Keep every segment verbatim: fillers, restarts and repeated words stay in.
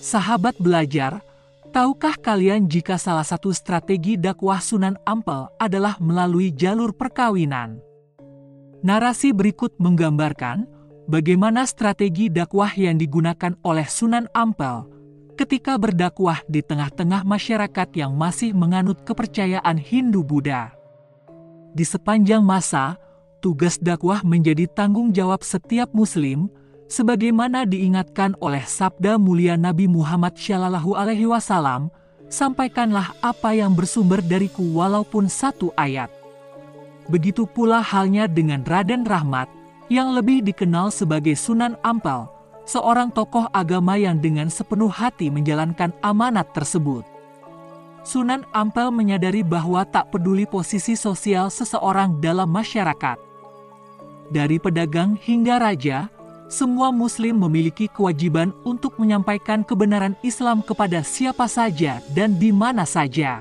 Sahabat belajar, tahukah kalian jika salah satu strategi dakwah Sunan Ampel adalah melalui jalur perkawinan? Narasi berikut menggambarkan bagaimana strategi dakwah yang digunakan oleh Sunan Ampel ketika berdakwah di tengah-tengah masyarakat yang masih menganut kepercayaan Hindu-Buddha. Di sepanjang masa, tugas dakwah menjadi tanggung jawab setiap Muslim, sebagaimana diingatkan oleh sabda mulia Nabi Muhammad Shallallahu Alaihi Wasallam, sampaikanlah apa yang bersumber dariku walaupun satu ayat. Begitu pula halnya dengan Raden Rahmat, yang lebih dikenal sebagai Sunan Ampel, seorang tokoh agama yang dengan sepenuh hati menjalankan amanat tersebut. Sunan Ampel menyadari bahwa tak peduli posisi sosial seseorang dalam masyarakat, dari pedagang hingga raja, semua Muslim memiliki kewajiban untuk menyampaikan kebenaran Islam kepada siapa saja dan di mana saja.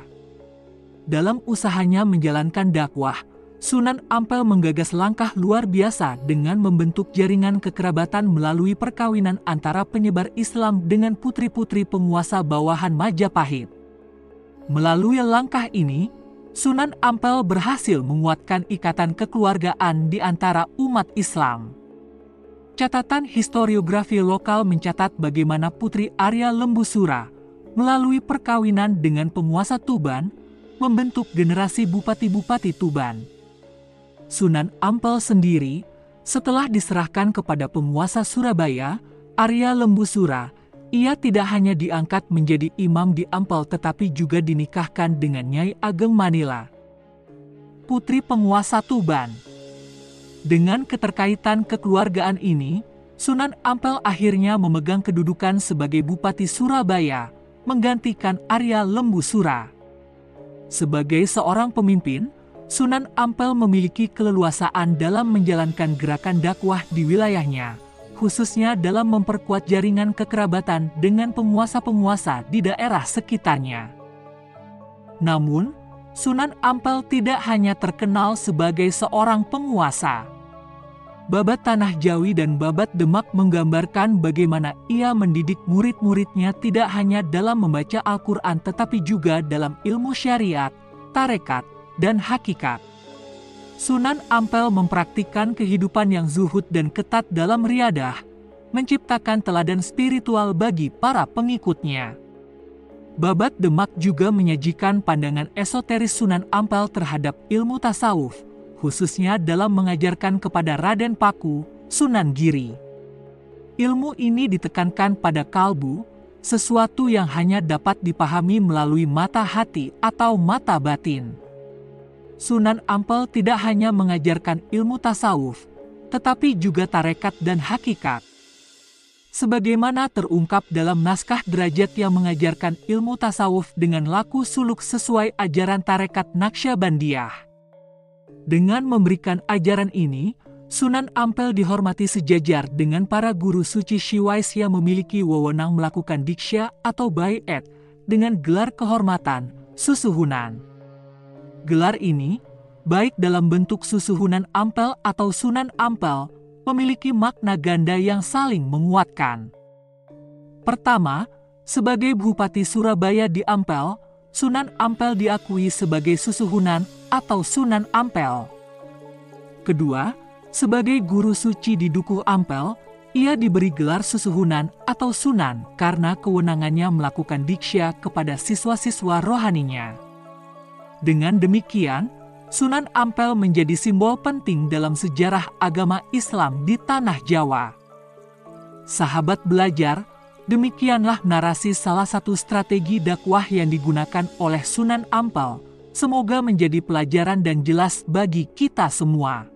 Dalam usahanya menjalankan dakwah, Sunan Ampel menggagas langkah luar biasa dengan membentuk jaringan kekerabatan melalui perkawinan antara penyebar Islam dengan putri-putri penguasa bawahan Majapahit. Melalui langkah ini, Sunan Ampel berhasil menguatkan ikatan kekeluargaan di antara umat Islam. Catatan historiografi lokal mencatat bagaimana Putri Arya Lembusura, melalui perkawinan dengan penguasa Tuban, membentuk generasi bupati-bupati Tuban. Sunan Ampel sendiri, setelah diserahkan kepada penguasa Surabaya, Arya Lembusura, ia tidak hanya diangkat menjadi imam di Ampel tetapi juga dinikahkan dengan Nyai Ageng Manila, putri penguasa Tuban. Dengan keterkaitan kekeluargaan ini, Sunan Ampel akhirnya memegang kedudukan sebagai Bupati Surabaya, menggantikan Arya Lembusura. Sebagai seorang pemimpin, Sunan Ampel memiliki keleluasaan dalam menjalankan gerakan dakwah di wilayahnya, khususnya dalam memperkuat jaringan kekerabatan dengan penguasa-penguasa di daerah sekitarnya. Namun, Sunan Ampel tidak hanya terkenal sebagai seorang penguasa. Babat Tanah Jawi dan Babat Demak menggambarkan bagaimana ia mendidik murid-muridnya tidak hanya dalam membaca Al-Quran tetapi juga dalam ilmu syariat, tarekat, dan hakikat. Sunan Ampel mempraktikkan kehidupan yang zuhud dan ketat dalam riadah, menciptakan teladan spiritual bagi para pengikutnya. Babat Demak juga menyajikan pandangan esoteris Sunan Ampel terhadap ilmu tasawuf, khususnya dalam mengajarkan kepada Raden Paku, Sunan Giri. Ilmu ini ditekankan pada kalbu, sesuatu yang hanya dapat dipahami melalui mata hati atau mata batin. Sunan Ampel tidak hanya mengajarkan ilmu tasawuf, tetapi juga tarekat dan hakikat. Sebagaimana terungkap dalam naskah Derajat yang mengajarkan ilmu tasawuf dengan laku suluk sesuai ajaran tarekat Naqsyabandiyah. Dengan memberikan ajaran ini, Sunan Ampel dihormati sejajar dengan para guru suci Syiwais yang memiliki wewenang melakukan diksya atau baiat dengan gelar kehormatan, susuhunan. Gelar ini, baik dalam bentuk susuhunan Ampel atau Sunan Ampel, memiliki makna ganda yang saling menguatkan. Pertama, sebagai Bupati Surabaya di Ampel, Sunan Ampel diakui sebagai susuhunan atau Sunan Ampel. Kedua, sebagai guru suci di Dukuh Ampel, ia diberi gelar susuhunan atau Sunan karena kewenangannya melakukan diksya kepada siswa-siswa rohaninya. Dengan demikian, Sunan Ampel menjadi simbol penting dalam sejarah agama Islam di tanah Jawa. Sahabat belajar, demikianlah narasi salah satu strategi dakwah yang digunakan oleh Sunan Ampel. Semoga menjadi pelajaran dan jelas bagi kita semua.